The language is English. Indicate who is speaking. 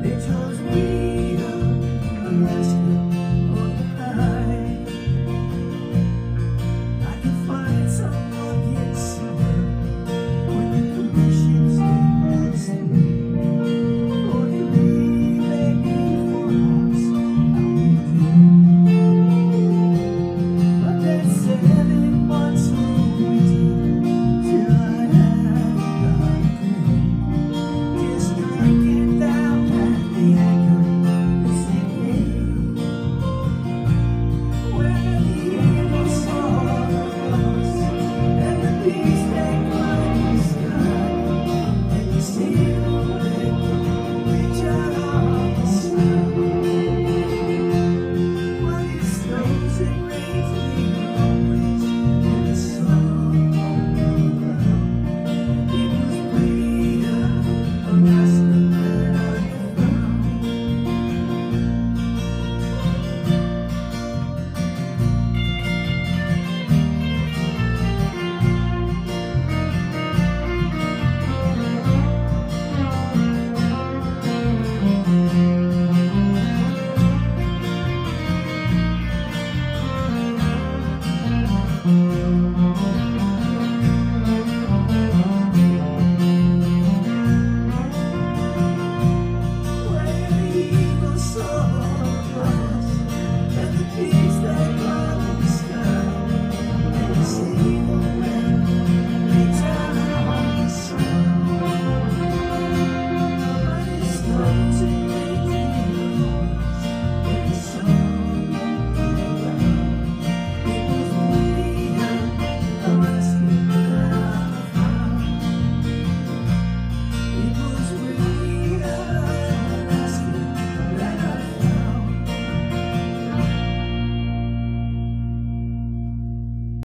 Speaker 1: chose Whittier, Alaska, or the pie. I can find some bucket summer when the conditions stay passing. For 3, maybe 4 months, I'll be due. But that's 7 months of winter till I have got a clue. Just drinking down at the anchor is the game where the eagles soar across and the bees they climb the sky, and you see the wind reach out on the sky. While it snows and rains leave always in the sun around. It was Whittier, Alaska, that I found. Where the eagles soar across and the bees that climb the sky, and you see the wind reach out on the sun. But it snows